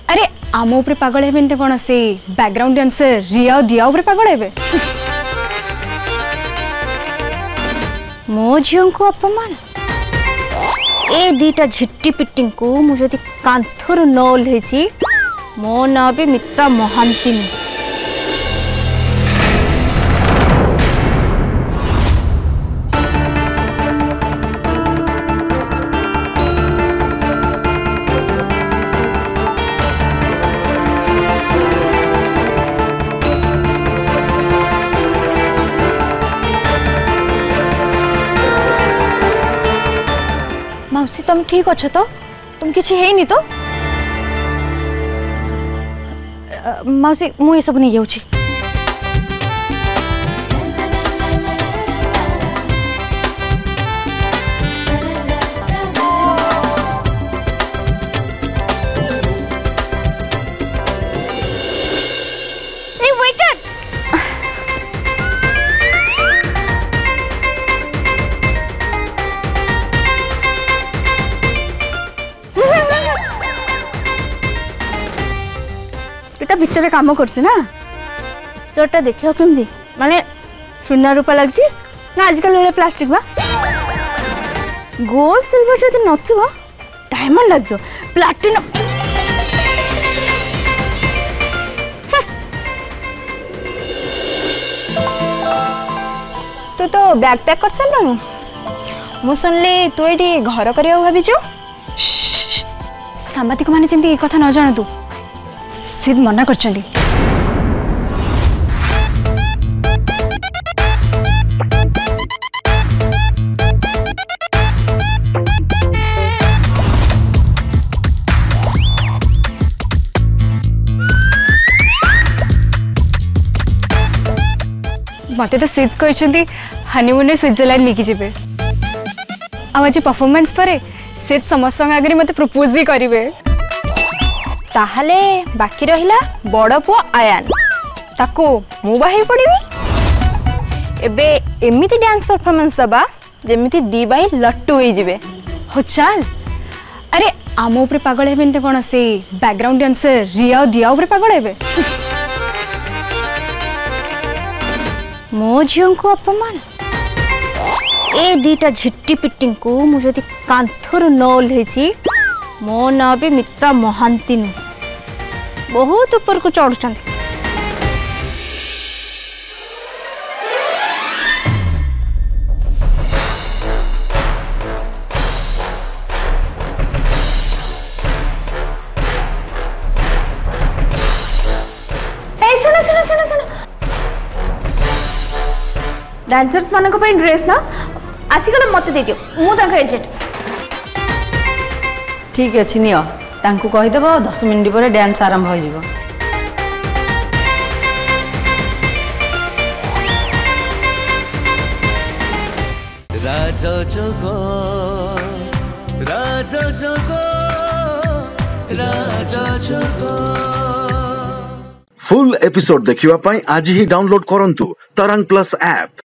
अरे आम उपरे पागल हेबे कौन से बैकग्राउंड डांसर रिया दिया उपरे पागल हेबे मो झील को अपमान ए दीटा झिट्टी पिट्टी को मुझे कांथर न ओल्लैछि मो ना भी मित्रा महांती मौसी तुम ठीक अच्छो तो तुम किसी है नहीं तो मौसी मु ये सब नहीं जाऊँ भितर काम करछु ना चोटा देखियो केमदी माने सुना रूपा लगछि ना आजकल वाले प्लास्टिक बा गोल्ड सिल्वर जदि नथिबो डायमंड लागो प्लैटिनम तू तो बैग पैक कर सारलु मु सुनली तू एटी घर करिया भाबिछु सांबादिक माने जेमती ए कथा न जान तू सिद्ध मना कर मत तो सिद्ध कहते हनीमून स्विट्जरलैंड लेकिन जीवे आज परफॉर्मेंस पर सिद्ध समस्त आगे मत प्रपोज भी करेंगे ताहले बाकी रहिला बड़ पुओ आयान ताको मु बाही पड़ीबी एबे एमिति डांस परफॉर्मेंस दबा जेमिति दी बाई लट्टू होई जिवे हो चल अरे आम उपरे पागल हेबे कौन से बैकग्राउंड डांसर रिया दिया उपरे पागल हेबे मो झील को अपमान ए दीटा झिट्टी पिट्टी को मुझे कांथर न ओल्लैछि मो ना भी मित्रा महांती बहुत ऊपर को चढ़ डांसर्स मान ड्रेस ना आसिगला मत दे दियो मु एजेंट ठीक अच्छे नियो तांको कहीदेव 10 मिनिट पर डांस आरंभ हो जिवो राजा जोगो राजा जोगो राजा जोगो फुल एपिसोड देखिवा पाई आज ही डाउनलोड करंतु तरंग प्लस ऐप।